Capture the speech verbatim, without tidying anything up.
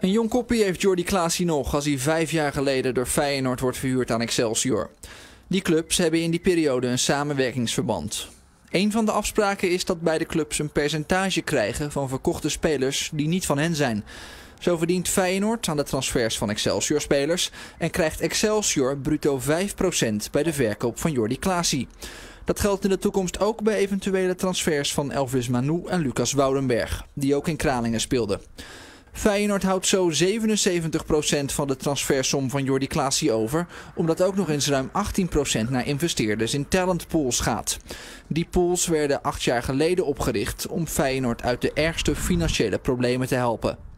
Een jong koppie heeft Jordi Klaasie nog als hij vijf jaar geleden door Feyenoord wordt verhuurd aan Excelsior. Die clubs hebben in die periode een samenwerkingsverband. Een van de afspraken is dat beide clubs een percentage krijgen van verkochte spelers die niet van hen zijn. Zo verdient Feyenoord aan de transfers van Excelsior-spelers en krijgt Excelsior bruto vijf procent bij de verkoop van Jordi Klaasie. Dat geldt in de toekomst ook bij eventuele transfers van Elvis Manu en Lucas Woudenberg, die ook in Kralingen speelden. Feyenoord houdt zo zevenenzeventig procent van de transfersom van Jordi Klaasie over, omdat ook nog eens ruim achttien procent naar investeerders in talentpools gaat. Die pools werden acht jaar geleden opgericht om Feyenoord uit de ergste financiële problemen te helpen.